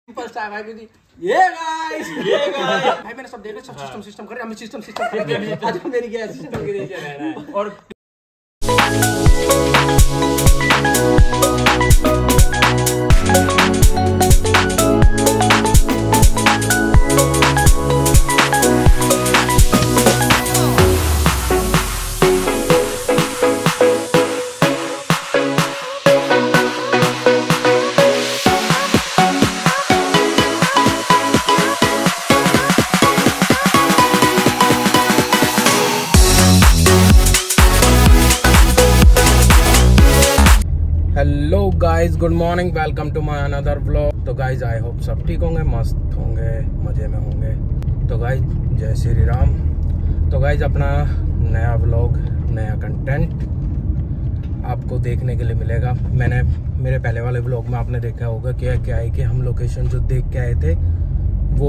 Simple star भाई जी। ये guys भाई मैंने सब देखा, सब सिस्टम कर रहे हैं, हम सिस्टम आज मेरी क्या सिस्टम की रह रहा है। और hello guys, good morning, welcome to my another vlog. तो गाइस आई होप सब ठीक होंगे, मस्त होंगे, मज़े में होंगे। तो गाइस जय श्री राम। तो गाइस अपना नया व्लॉग, नया कंटेंट आपको देखने के लिए मिलेगा। मैंने मेरे पहले वाले व्लॉग में आपने देखा होगा क्या है कि हम लोकेशन जो देख के आए थे, वो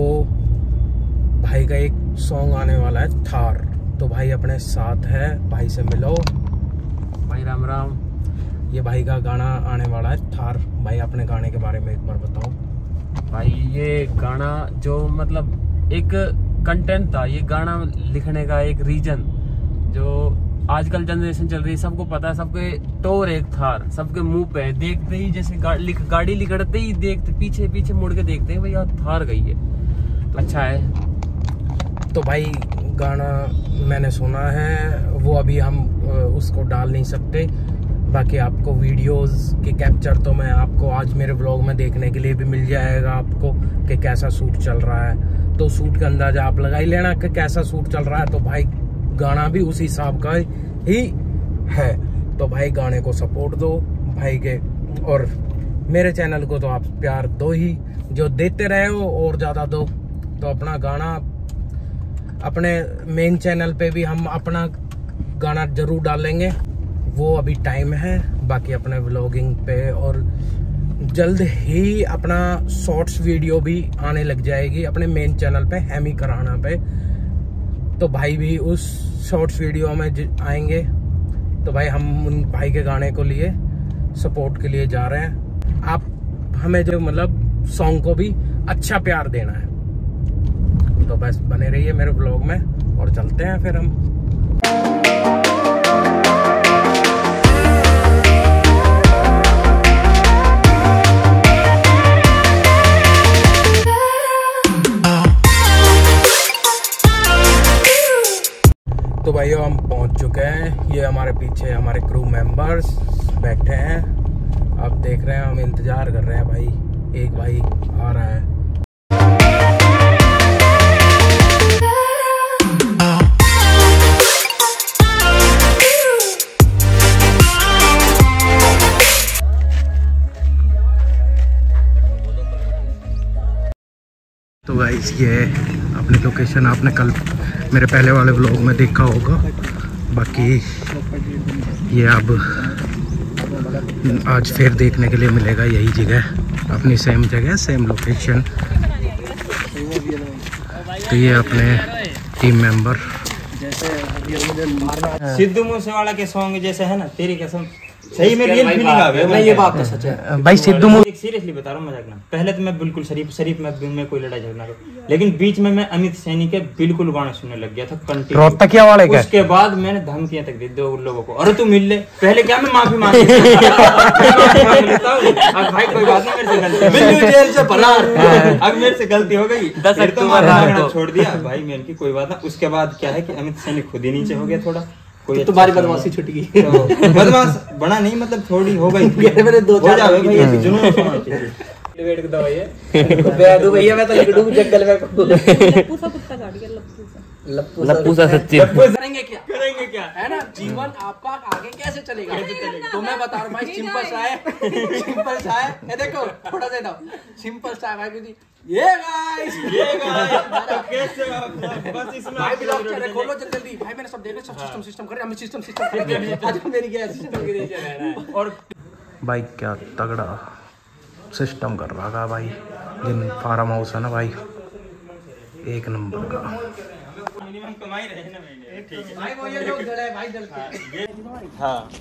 भाई का एक सॉन्ग आने वाला है थार। तो भाई अपने साथ है, भाई से मिलो। भाई राम राम। ये भाई का गाना आने वाला है थार। भाई अपने गाने के बारे में एक बार बताओ। भाई ये गाना जो मतलब एक कंटेंट था, ये गाना लिखने का एक रीजन जो आजकल जनरेशन चल रही है, सबको पता है, सबके टोर एक थार, सबके मुंह पे देखते ही जैसे गाड़ी लिखड़ते ही देखते पीछे पीछे मुड़ के देखते हैं भैया थार गई है। तो अच्छा है। तो भाई गाना मैंने सुना है, वो अभी हम उसको डाल नहीं सकते। बाकी आपको वीडियोस के कैप्चर तो मैं आपको आज मेरे व्लॉग में देखने के लिए भी मिल जाएगा आपको कि कैसा शूट चल रहा है। तो शूट का अंदाजा आप लगा ही लेना कि कैसा शूट चल रहा है। तो भाई गाना भी उसी हिसाब का ही है। तो भाई गाने को सपोर्ट दो भाई के, और मेरे चैनल को तो आप प्यार दो ही, जो देते रहे हो और ज़्यादा दो। तो अपना गाना अपने मेन चैनल पे भी हम अपना गाना जरूर डालेंगे, वो अभी टाइम है। बाकी अपने व्लॉगिंग पे और जल्द ही अपना शॉर्ट्स वीडियो भी आने लग जाएगी अपने मेन चैनल पे, हैमी कराना पे। तो भाई भी उस शॉर्ट्स वीडियो में आएंगे। तो भाई हम उन भाई के गाने को लिए सपोर्ट के लिए जा रहे हैं। आप हमें जो मतलब सॉन्ग को भी अच्छा प्यार देना है। तो बस बने रहिए मेरे व्लॉग में और चलते हैं फिर हम। तो भाइयों हम पहुंच चुके हैं। ये हमारे पीछे हमारे क्रू मेंबर्स बैठे हैं, आप देख रहे हैं। हम इंतजार कर रहे हैं भाई, एक भाई आ रहा है। तो गाइस ये अपनी लोकेशन आपने कल मेरे पहले वाले व्लॉग में देखा होगा। बाकी ये अब आज फिर देखने के लिए मिलेगा, यही जगह, अपनी सेम जगह, सेम लोकेशन। तो ये अपने टीम मेंबर सिद्धू मूसेवाला के सॉन्ग जैसे है ना, तेरी कसम, सही में रियल फीलिंग आ गई। नहीं, ये बात तो सच है भाई। सिद्धू सीरियसली बता रहा हूँ, मजाक ना। पहले तो मैं बिल्कुल शरीफ में कोई लड़ाई झगड़ा, लेकिन बीच में मैं अमित सैनी के बिल्कुल गाने सुनने लग गया था कंटिन्यू। रोहतकिया वाले का। उसके बाद मैंने धमकियां तक दी दो लोगों को, अरे तू मिल ले। पहले क्या मैं माफी मांग लेता हूँ, अब भाई कोई बात नहीं, मेरे से गलती, बिल्कुल जेल से फरार। अब मेरे से गलती हो गई, 10 अक्टूबर छोड़ दिया भाई मैंने की, कोई बात ना। उसके बाद क्या है कि अमित सैनी खुद ही नीचे हो गया थोड़ा, कोई तुम्हारी बदमाशी छुट गई। तो बदमाश बना नहीं, मतलब थोड़ी हो गई। मेरे दो हो जावे भाई, जुनून वेट कर दो भैया, दो भैया, मैं तो लिख दूं जंगल में। लप्पू सा कुत्ता काट गया, लप्पू सा सच्ची। करेंगे क्या है ना, जीवन आपका आगे कैसे चलेगा। तो मैं बता रहा हूँ भाई, सिंपल सा है। ये देखो थोड़ा सा सिंपल सा है भाई जी। ये गाइस कैसे बस इसमें भाई ब्लॉग चैनल खोलो जल्दी। भाई मैंने सब देखा, सब सिस्टम कर रहे हैं, हम सिस्टम आज मेरी क्या सिस्टम की रह रहा है। और भाई क्या तगड़ा सिस्टम कर रहा था भाई, जिन फार्म हाउस है ना भाई, एक नंबर का। मिनिमम कमाई रहे ना महीने, ठीक है भाई। वो ये लोग जड़े भाई जल के। हाँ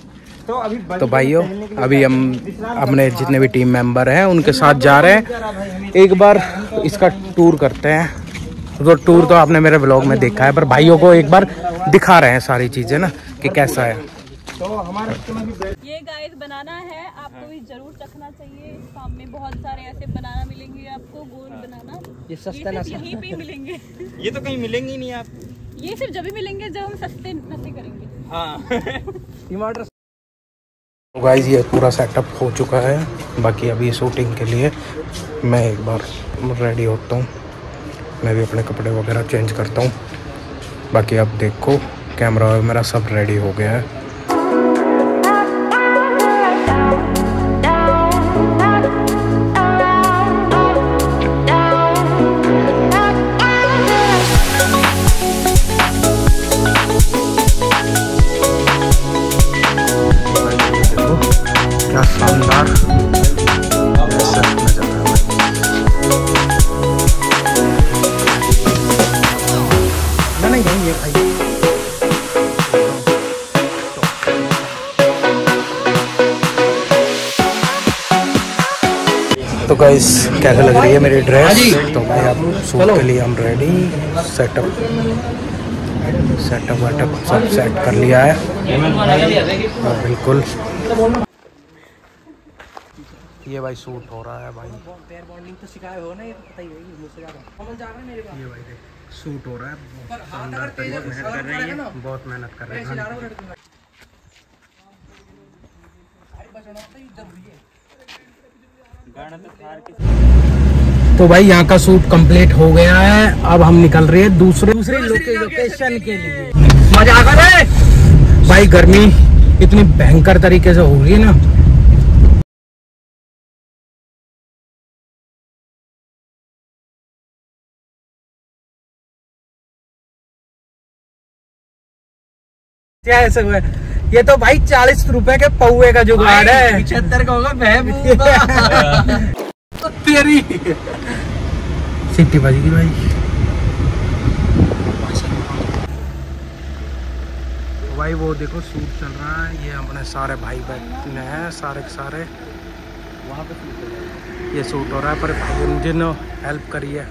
तो भाइयों अभी हम अपने जितने भी टीम मेंबर हैं उनके साथ जा रहे हैं, एक बार इसका टूर करते हैं। तो टूर तो आपने मेरे ब्लॉग में देखा है, पर भाइयों को एक बार दिखा रहे हैं सारी चीजें ना कि कैसा है। तो हमारे ये गाइस बनाना है, आपको भी जरूर चखना चाहिए। सामने बहुत सारे ऐसे बनाना मिलेंगे आपको, गोल बनाना। ये सस्ता ना यहीं पे मिलेंगे। ये तो कहीं मिलेंगे ही नहीं आप। ये सिर्फ जब भी मिलेंगे जब हम सस्ते नशे करेंगे। हाँ। तो गाइस ये पूरा सेटअप हो चुका है, बाकी अभी शूटिंग के लिए मैं एक बार रेडी होता हूँ, मैं भी अपने कपड़े वगैरह चेंज करता हूँ। बाकी अब देखो कैमरा मेरा सब रेडी हो गया है। क्या शानदार नजर आ रहा है। नहीं ये भाई तो गाइस कैसे लग रही है मेरी ड्रेस? तो भाई अब शूट के लिए हम रेडी, सेटअप वेटअप सब सेट कर लिया है और बिल्कुल ये भाई शूट हो रहा है भाई। तो सिखाए हो ना, ये पता ही होगी मुझसे ज्यादा। ये भाई देख शूट हो रहा है, बहुत मेहनत कर रहे हैं। तो भाई यहाँ का शूट कंप्लीट हो गया है, अब हम निकल रहे हैं दूसरे लोकेशन के लिए। मजा आ गया भाई, गर्मी इतनी भयंकर तरीके से हो रही है ना। क्या ऐसा हुआ? ये तो भाई 40 रुपए के पौवे का जुगाड़ है, 75 का होगा तेरी सीटी बजेगी भाई। भाई वो देखो शूट चल रहा है, ये अपने सारे भाई बैठे हैं, सारे के सारे वहाँ पे ये शूट हो रहा है। पर भाई जिन्होंने हेल्प करी है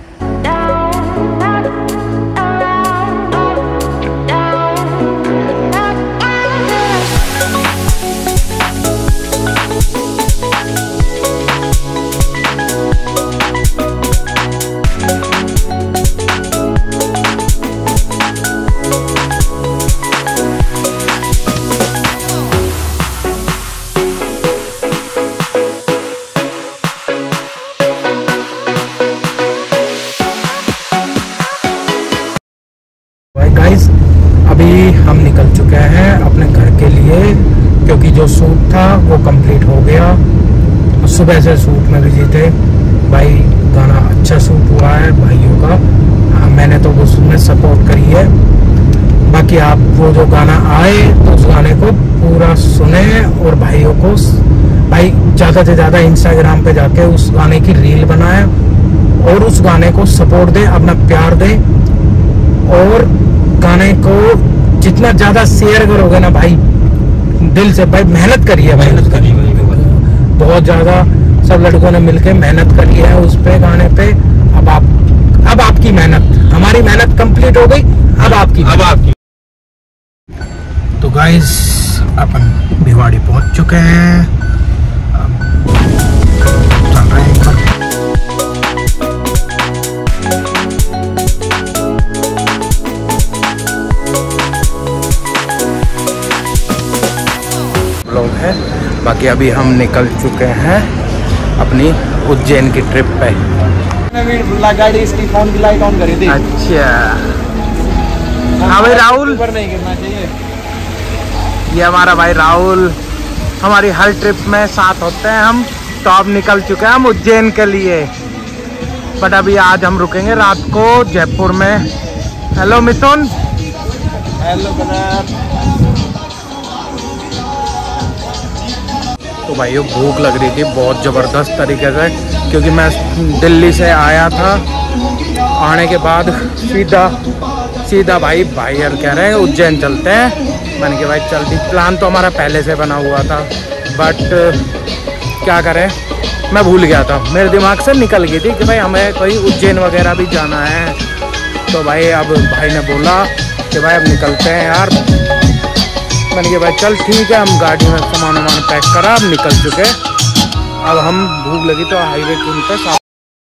गाइस, अभी हम निकल चुके हैं अपने घर के लिए, क्योंकि जो शूट था वो कंप्लीट हो गया। सुबह से शूट में बिजी थे भाई, गाना अच्छा शूट हुआ है भाइयों का। मैंने तो वो उसमें सपोर्ट करी है, बाकी आप वो जो गाना आए तो उस गाने को पूरा सुने और भाइयों को भाई ज़्यादा से ज़्यादा इंस्टाग्राम पे जाके उस गाने की रील बनाए और उस गाने को सपोर्ट दे, अपना प्यार दे। और गाने को जितना ज्यादा शेयर करोगे ना भाई, दिल से भाई मेहनत करिए भाई, बहुत ज्यादा सब लड़कों ने मिलके मेहनत करी है उस पे गाने पे। अब आपकी मेहनत, हमारी मेहनत कंप्लीट हो गई, अब आपकी। तो गाइस अपन भिवाड़ी पहुंच चुके हैं, चल रहे हैं घर। लोग हैं, बाकी अभी हम निकल चुके हैं अपनी उज्जैन की ट्रिप पे। गाड़ी इसकी फोन की लाइट ऑन करी थी। अच्छा हाँ भाई राहुल, नहीं गिरना चाहिए। ये हमारा भाई राहुल हमारी हर ट्रिप में साथ होते हैं हम। तो अब निकल चुके हैं हम उज्जैन के लिए, बट अभी आज हम रुकेंगे रात को जयपुर में। हेलो मिथुन। Hello brother. तो भाइयों भूख लग रही थी बहुत ज़बरदस्त तरीके से, क्योंकि मैं दिल्ली से आया था। आने के बाद सीधा भाई यार कह रहे हैं उज्जैन चलते हैं। मैंने कहा भाई चल ठीक, प्लान तो हमारा पहले से बना हुआ था, बट क्या करें, मैं भूल गया था, मेरे दिमाग से निकल गई थी कि भाई हमें कोई उज्जैन वगैरह भी जाना है। तो भाई अब भाई ने बोला कि भाई अब निकलते हैं यार। मैंने कहा भाई चल ठीक है, हम गाड़ी में सामान पैक करा, अब निकल चुके। अब हम भूख लगी तो हाईवे के उन पर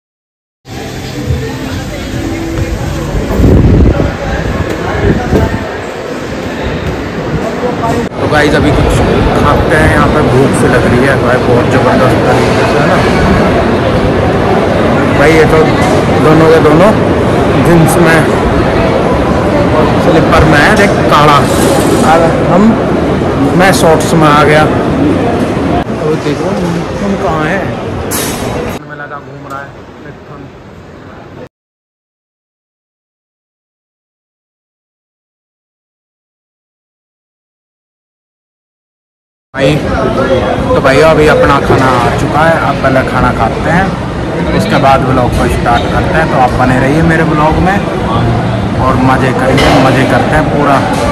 तो गाइस अभी कुछ खाते हैं, यहाँ पे भूख से लग रही है भाई बहुत ज़बरदस्त तरीके से, है ना भाई। ये तो दोनों के दोनों जींस में स्लीपर में है, देख काला, और मैं शॉर्ट्स में आ गया। तो देखो तुम कहाँ है, में लगा घूम रहा है भाई। तो भाई अभी अपना खाना आ चुका है, अब पहले खाना खाते हैं, उसके बाद ब्लॉग को स्टार्ट करते हैं। तो आप बने रहिए मेरे ब्लॉग में और मज़े करिए, मज़े करते हैं पूरा।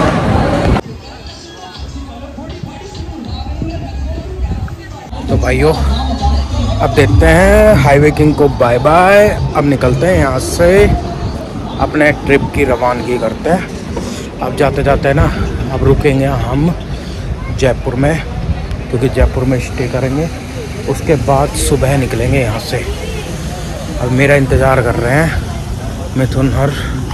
तो भाइयों अब देखते हैं हाईवे किंग को बाय बाय। अब निकलते हैं यहाँ से, अपने ट्रिप की रवानगी करते हैं। अब जाते जाते ना अब रुकेंगे हम जयपुर में, क्योंकि जयपुर में स्टे करेंगे, उसके बाद सुबह निकलेंगे यहाँ से। अब मेरा इंतज़ार कर रहे हैं मिथुन और